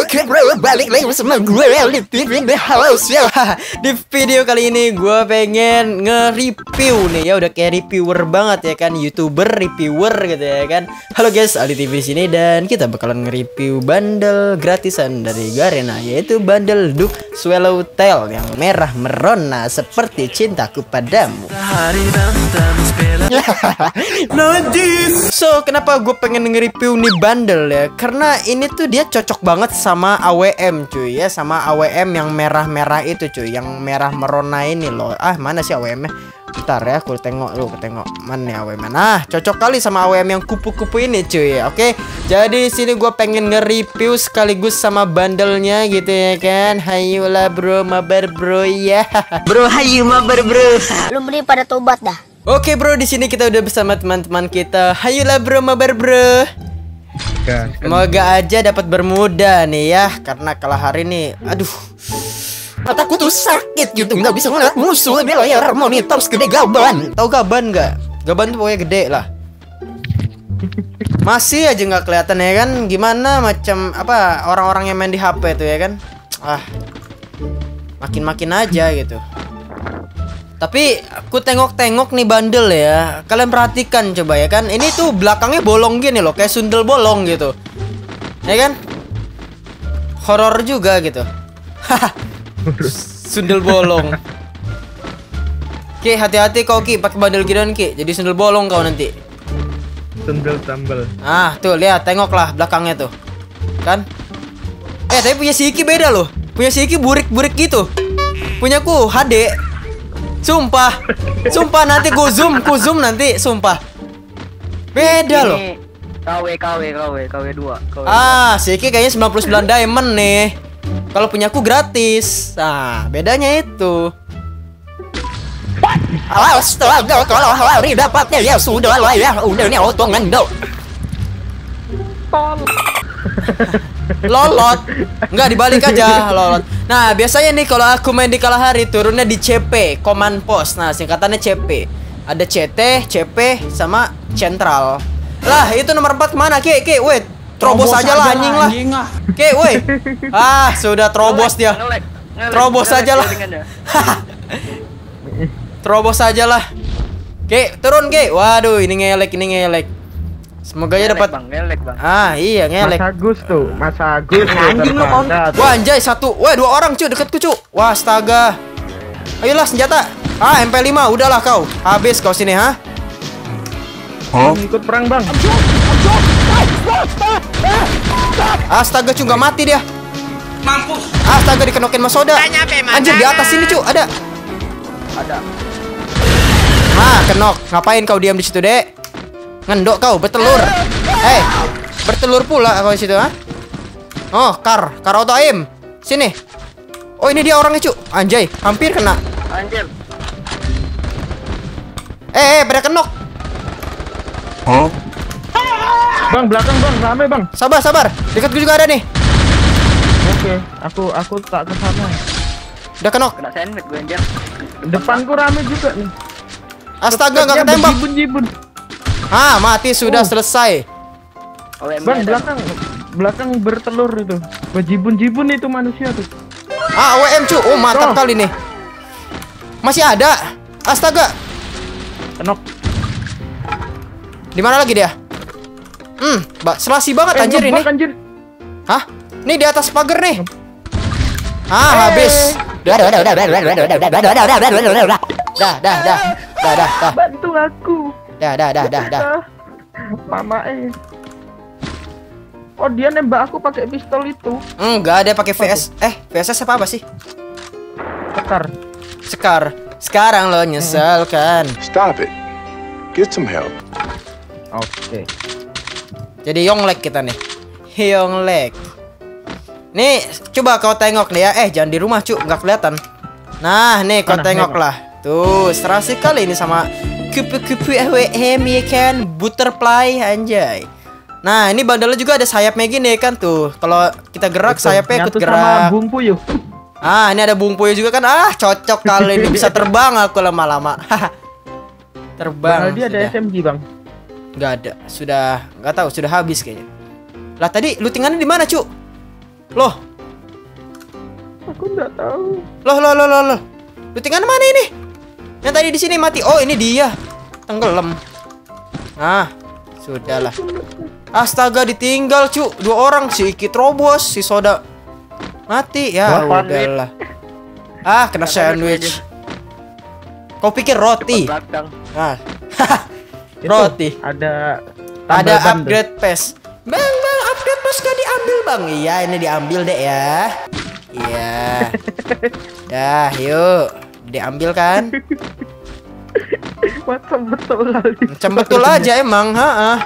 Oke bro, balik lagi sama gue di TV The House ya. Di video kali ini gue pengen nge-review nih ya, udah kayak reviewer banget ya kan, YouTuber reviewer gitu ya kan. Halo guys, Aldi TV di sini dan kita bakalan nge-review bundle gratisan dari Garena, yaitu bundle Duke Swallowtail yang merah merona seperti cintaku padamu. So, kenapa gue pengen nge-review nih bundle ya? Karena ini tuh dia cocok banget sama AWM cuy ya, sama AWM yang merah-merah itu cuy, yang merah merona ini loh. Ah, mana sih AWM-nya? Bentar ya, aku tengok dulu, mana nih AWM. Nah, cocok kali sama AWM yang kupu-kupu ini cuy. Oke, jadi sini gue pengen nge-review sekaligus sama bundlenya gitu ya kan. Hayulah bro, mabar bro ya. Bro, hayu mabar bro. Belum beli pada tobat dah. Oke bro, di sini kita udah bersama teman-teman kita. Hayulah bro, mabar bro. Semoga aja dapat bermuda nih ya, karena kalah hari ini, aduh, mataku tuh sakit gitu, nggak bisa ngeliat musuh di layar monitor segede gaban. Tahu gaban nggak? Gaban tuh pokoknya gede lah. Masih aja nggak kelihatan ya kan? Gimana macam apa orang-orang yang main di HP tuh ya kan? Ah, makin-makin aja gitu. Tapi aku tengok-tengok nih bundle ya. Kalian perhatikan coba ya kan. Ini tuh belakangnya bolong gini loh, kayak sundel bolong gitu. Ya kan? Horor juga gitu. Sundel bolong. Ki, hati-hati kau Ki, pakai bundle ginian Ki. Jadi sundel bolong kau nanti. Sundel tambal. Ah, tuh lihat, tengoklah belakangnya tuh. Kan? Tapi punya si Iki beda loh. Punya si Iki burik-burik gitu. Punyaku HD. Sumpah nanti ku zoom nanti, sumpah. Beda loh. KW 2. Ah, si Iki kayaknya 99 diamond nih. Kalau punyaku gratis. Nah, bedanya itu. Astaga, kalau hari dapatnya ya sudah lah ya. Udah nih otongan dong. Lolot. Enggak, dibalik aja lolot. Nah, biasanya nih kalau aku main di Kalahari turunnya di CP, Command Post. Nah, singkatannya CP. Ada CT, CP sama Central. Lah, itu nomor 4 kemana? Ki, wait. Terobos aja lah anjing lah. Ki, woi. Ah, sudah terobos dia. Terobos aja lah. Terobos aja lah. Ki, turun Ki. Waduh, ini ngelek. Semoga aja dapat. Ah, iya ngelek. Mas Agus anjing lu kon. Wah, anjay satu. Wah, 2 orang cuy deketku cuy. Wah, astaga. Ayolah senjata. Ah, MP5 udahlah kau. Habis kau sini, ha? Ikut perang, Bang. Astaga cuy, nggak mati dia. Mampus. Astaga dikenokin Mas Soda. Anjir di atas sini cuy, ada. Ah, kenok. Ngapain kau diam di situ, Dek? Ngendok kau, bertelur. Bertelur pula kau di situ, ha? Oh, kar auto aim. Sini. Oh, ini dia orangnya, cu. Anjay, hampir kena. Anjir. Pada kenok. Bang, belakang Bang, rame Bang. Sabar. Dekat gue juga ada nih. Oke, aku tak ke sana. Udah kenok. Kena sandwich gue anjir. Depanku rame juga nih. Astaga, nggak ketembak. Jibun. Ah, mati sudah selesai. Bang, belakang bertelur itu. Bajibun itu manusia tuh. Ah, AWM cu. Oh, mantap kali nih. Masih ada. Astaga. Kenok. Di mana lagi dia? Selasi banget anjir ini. Anjir. Hah? Nih di atas pagar nih. Ah, habis. Dah. Bantu aku. Dah. Mama Oh, dia nembak aku pakai pistol itu. Enggak, dia pakai VS. VSS apa sih? Sekar. Sekarang lo nyesel kan? Stop it. Get some help. Oke. Jadi Yonglek kita nih. Yonglek. Nih, coba kau tengok nih ya. Jangan di rumah, cu, nggak kelihatan. Nah, nih kau tengok lah. Tuh, serasi kali ini sama kupu-kupu AWM ya kan, butterfly anjay. Nah, ini bandelnya juga ada sayapnya gini kan tuh. Kalau kita gerak sayapnya ikut gerak. Sama Bung Puyuh. Ah, ini ada Bung Puyuh juga kan. Ah, cocok kali ini bisa terbang aku lama-lama. Terbang. Dia ada SMG, Bang. Nggak ada. Sudah nggak tahu, sudah habis kayaknya. Lah tadi lootingannya di mana, Cuk? Loh, Aku nggak tahu. loh. Lu tinggal mana ini? Yang tadi di sini mati. Oh, ini dia. Tenggelam. Nah, sudahlah. Astaga, ditinggal, cu. 2 orang, si Iki terobos, si Soda mati. Ya Wah, udahlah. Ah, kena sandwich. Kau pikir roti? Belakang. Nah. Itu, Roti. Ada Ada tambal ban tuh. upgrade PES. Bang, upgrade PES gak diambil, Bang. Iya, ini diambil, Dek ya. Iya. Dah, yuk. Diambil kan? Macam betul lagi. Macam betul aja emang, ha.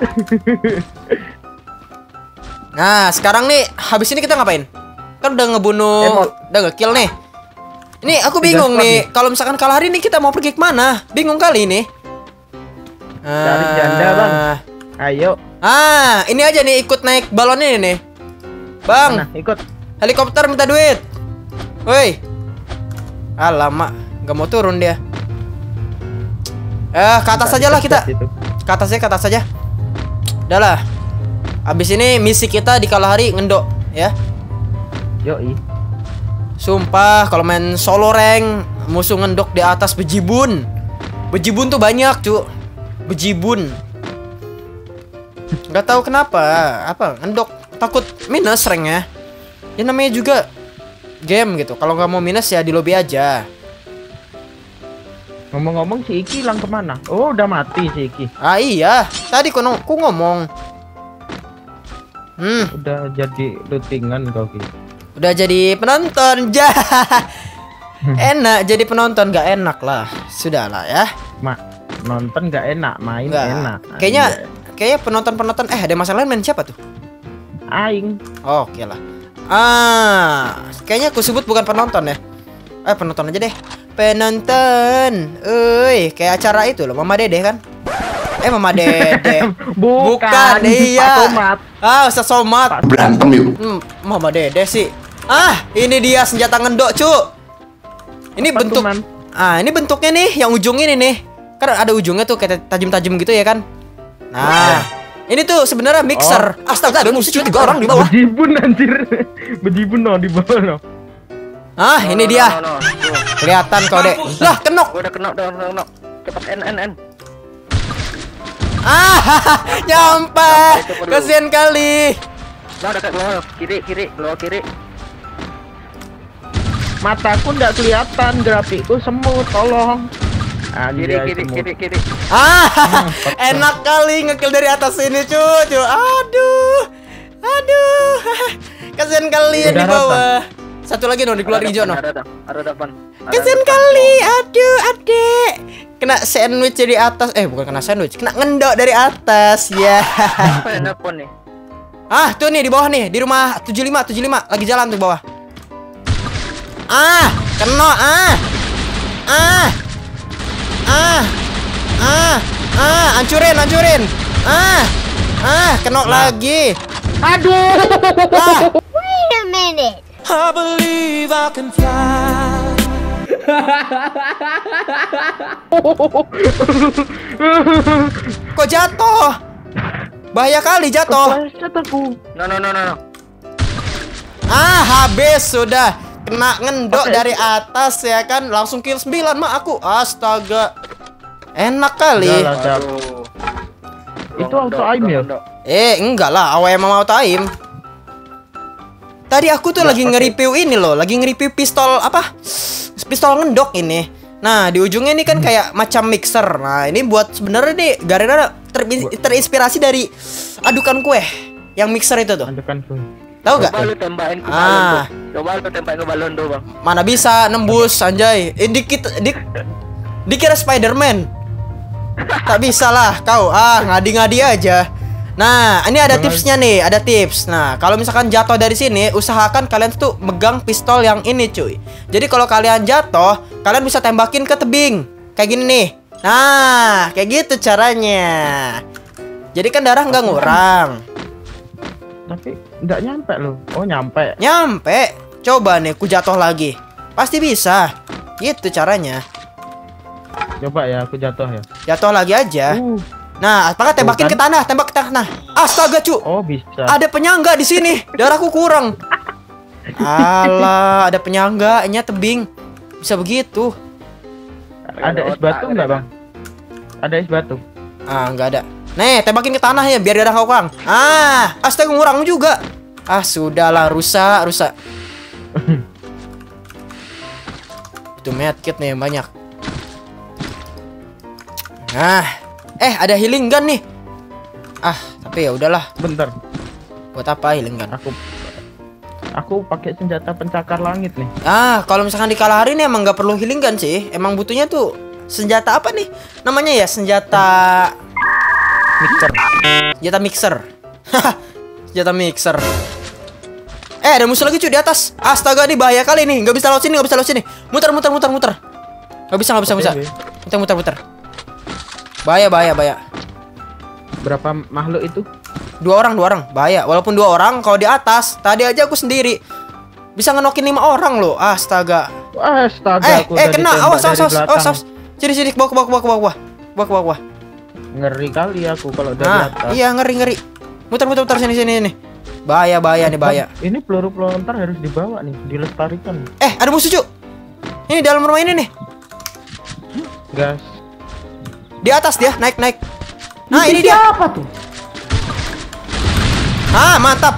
Nah, sekarang nih habis ini kita ngapain? Kan udah ngebunuh, Emot. udah nge-kill nih. Ini aku bingung squad nih, kalau misalkan kalah hari ini kita mau pergi kemana? Bingung kali ini. Cari janda, Bang. Ayo. Ini aja nih ikut naik balon ini nih. Bang, Nah, ikut. helikopter minta duit. Woi. Alamak, nggak mau turun dia. Ke atas saja lah kita. Itu. Ke atas saja. Udah lah. Abis ini misi kita di Kalahari ngendok ya. Yoi. Sumpah kalau main solo rank musuh ngendok di atas bejibun. Bejibun tuh banyak, cu. Bejibun. Nggak tahu kenapa. Apa? Ngendok takut minus ranknya. Ya namanya juga game gitu. Kalau nggak mau minus ya di lobby aja. Ngomong-ngomong si Iki hilang kemana? Oh, udah mati si Iki. Ah iya, tadi ku ngomong. Udah jadi lootingan kau Ki. Udah jadi penonton. Enak jadi penonton, nggak enak lah. Sudahlah ya. Nonton nggak enak, main Nggak. enak. Kayaknya penonton ada masalah main siapa tuh? Aing. Oh, oke lah. Kayaknya aku sebut bukan penonton ya. Penonton aja deh. Penonton. Kayak acara itu loh, Mama Dede kan? Mama Dede. Bukan, iya. Pak Tomat. Ustaz Somad. Berantem yuk. Mama Dede sih. Ini dia senjata ngendok, cu. Ini Apa bentuk. tuh, Man? Ini bentuknya nih, yang ujung ini nih. Kan ada ujungnya tuh kayak tajam-tajam gitu ya kan? Nah, ini tuh sebenarnya mixer. Astaga, ada musuh cuma 3 orang di bawah. Bejibun anjir. Bejibun no di bawah no. Ini dia. Kelihatan kau, Dek. Lah, kenok. Gua udah kena. Cepat N. Nyampe. Kasian kali. Nah, dekat bawah. Kiri, bawah kiri. Mataku nggak kelihatan, grafikku semut, tolong. Kiri. Enak kali ngekill dari atas ini, cucu. Aduh. Kasian kali yang di Udah bawah. Satu lagi dong dikeluarin hijau no. Ada depan. Kasian kali. Aduh, adek. Kena sandwich dari atas. Bukan kena sandwich, kena ngendok dari atas. Ya. Apa yang nelpon nih? Tuh nih di bawah nih, di rumah 75 lagi jalan tuh bawah. Kena. Hancurin. Kena lagi. Aduh. Wait a minute. I believe I can fly. Kok jatuh? Bahaya kali jatuh. Kepleset aku. No. Habis sudah. Kena ngendok Oke. dari atas ya kan. Langsung kill 9 mah aku. Astaga. Enak kali. Udah lah, Cap. Itu auto aim ya? Enggak lah, AWM mau auto aim. Tadi aku tuh lagi nge-review ini loh, lagi nge-review pistol apa? Pistol ngendok ini. Nah, di ujungnya ini kan kayak macam mixer. Nah, ini buat sebenarnya nih Garena terinspirasi dari adukan kue yang mixer itu tuh. Adukan tuh. Tahu gak? Coba lu tembakin ke balon tuh. Coba lu tembakin ke balon tuh, Bang. Mana bisa nembus anjay. Dikira Spider-Man. Tak bisa lah kau. Ngadi-ngadi aja. Nah, ini ada tipsnya nih, ada tips. Nah, kalau misalkan jatuh dari sini, usahakan kalian tuh megang pistol yang ini, cuy. Jadi kalau kalian jatuh, kalian bisa tembakin ke tebing. Kayak gini nih. Nah, kayak gitu caranya. Jadi kan darah nggak ngurang. Tapi nggak nyampe loh. Oh, nyampe. Nyampe. Coba nih, ku jatuh lagi. Pasti bisa. Gitu caranya. Coba ya, aku jatuh ya. Jatuh lagi aja. Nah, apakah tembakin ke tanah, tembak ke tanah. Astaga, cu. Oh, bisa. Ada penyangga di sini. Darahku kurang. Alah, ada penyangganya tebing. Bisa begitu. Ada es batu nggak bang? Ada es batu. Ah, nggak ada. Nih, tembakin ke tanah ya biar dia ada kurang. Ah, astaga ngurang juga. Ah, sudahlah, rusak. Itu medkit nih yang banyak. Nah, ada healing gun nih. Ah, tapi ya udahlah. Bentar. Buat apa healing gun? Aku pakai senjata pencakar langit nih. Ah, kalau misalkan di kala hari ini emang nggak perlu healing gun sih. Emang butuhnya tuh senjata apa nih? Namanya ya senjata mixer. Senjata mixer. Ada musuh lagi cuy di atas. Astaga, ini bahaya kali nih. Nggak bisa lewat sini. Muter. Nggak bisa. Muter. Bahaya. Berapa makhluk itu? Dua orang. Bahaya. Walaupun 2 orang, kalau di atas, tadi aja aku sendiri bisa ngenokin 5 orang loh. Astaga. Aku udah Kena. ditembak dari belakang. Awas. Sini, bawah. Ngeri kali aku kalau dari atas. Iya, ngeri. Muter sini nih. Bahaya nih, bahaya. Ini peluru pelontar harus dibawa nih, dilestarikan. Ada musuh, Cuk. Ini dalam rumah ini nih. Gas. Di atas dia, naik. Nah, ini dia. Apa tuh? Ah, mantap.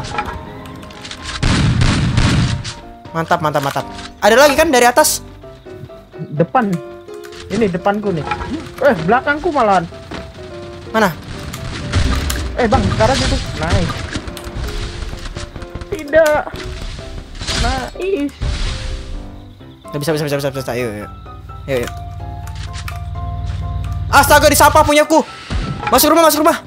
Ada lagi kan dari atas? Depan. Ini depanku nih. Belakangku malahan. Mana? Bang, sekarang itu. Nice. Tidak. Nice. Bisa. Yuk. Astaga, disapa punyaku. Masuk rumah.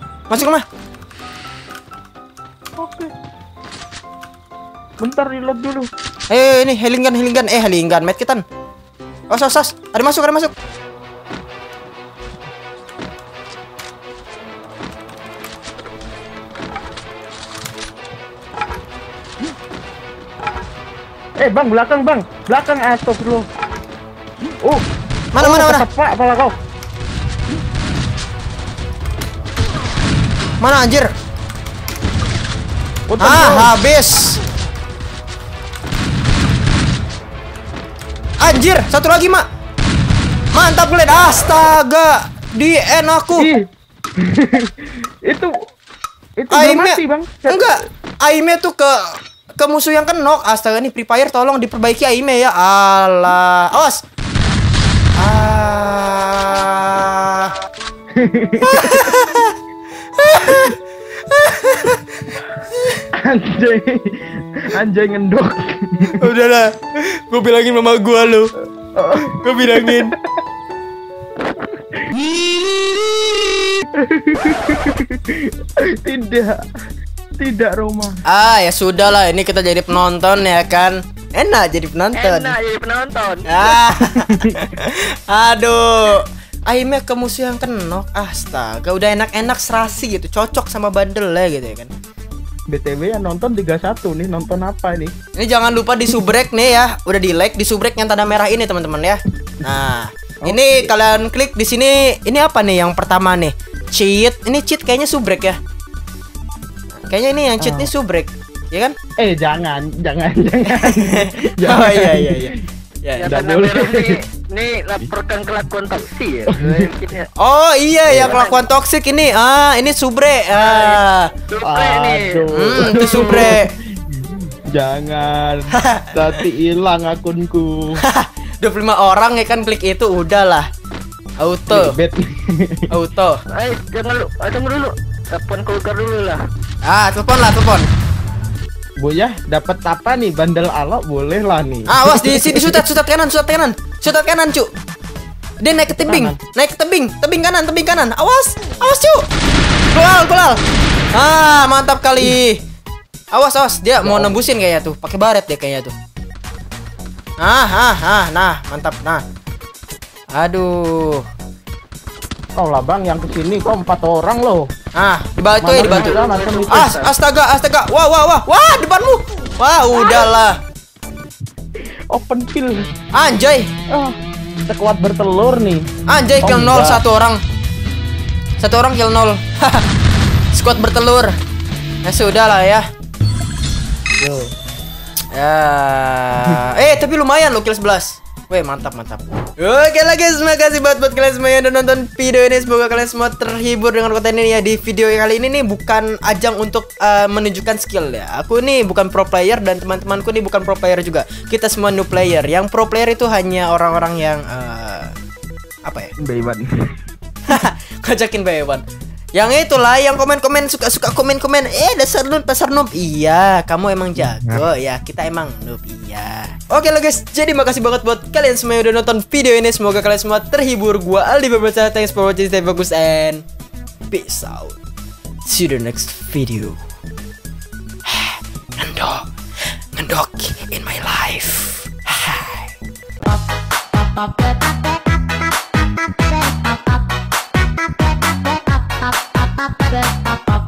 Oke. Bentar reload dulu. Ayo, ini healing gun, medkitan. Os. Ada masuk. Bang, belakang. Astagfirullah. Mana? Tepak kepala kau. Mana anjir? Habis. Anjir, satu lagi, Mak. Mantap, Glenn. Astaga. Di end aku. itu Aimnya mati, Bang. Enggak. Aimnya tuh ke musuh yang kenok. Astaga, nih Free Fire tolong diperbaiki aimnya ya. Alah. Awas. Anjay ngendok. Udahlah. Gue bilangin mama gua lo. Gue bilangin. Tidak Roma. Ya sudahlah, ini kita jadi penonton ya kan. Enak jadi penonton. Aduh. Aimnya ke musuh yang kenok. Astaga, udah enak-enak serasi gitu. Cocok sama bandel lah gitu ya kan. BTW yang nonton 31 nih, nonton apa nih? Ini jangan lupa di subrek nih ya. Udah di like di subrek yang tanda merah ini teman-teman ya. Nah, ini kalian klik di sini. Ini apa nih yang pertama nih? Cheat. Ini cheat kayaknya subrek ya. Kayaknya ini yang cheat nih subrek, ya kan? Jangan. Oh iya. Ya, Nggak karena boleh. Ini laporkan kelakuan toksi ya. Oh iya ya, kelakuan toksik ini. Ini subre. Subre nih. Itu subre. Jangan. Nanti hilang akunku. 25 orang ya kan klik itu udahlah. Auto. Tunggu dulu. Telepon keluar dulu lah. Telepon. Buya, dapat apa nih? Bandel alok boleh lah nih. Awas di sini sutat kanan, Cuk. Dia naik ke tebing kanan. Awas, Cuk. Kulal. Mantap kali. Awas, dia mau nembusin kayaknya tuh. Pakai baret dia kayaknya tuh. Nah, mantap. Nah. Aduh. Kau lah Bang yang kesini, kok 4 orang loh. Dibantu. Astaga. Wah, depanmu. Wah, udahlah. Open kill. Anjay. Sekuat bertelur nih. Anjay, kill 0 satu orang. Satu orang kill 0. Squad bertelur. Ya sudah lah ya. Ya. Tapi lumayan lo kill 11. Weh, mantap. Oke lah guys, makasih buat kalian semua yang udah nonton video ini. Semoga kalian semua terhibur dengan konten ini ya. Di video kali ini nih bukan ajang untuk menunjukkan skill ya. Aku nih bukan pro player dan teman-temanku nih bukan pro player juga. Kita semua new player. Yang pro player itu hanya orang-orang yang apa ya? Bayban. Ngajakin Bayban. Yang itulah yang komen-komen suka komen-komen dasar noob. Iya, kamu emang jago ya. Kita emang noob, iya. Oke lo guys, jadi makasih banget buat kalian semua yang udah nonton video ini. Semoga kalian semua terhibur. Gua Aldi Babaca, thanks for watching, stay bagus and peace out. See you the next video. Ngendok in my life. Pop,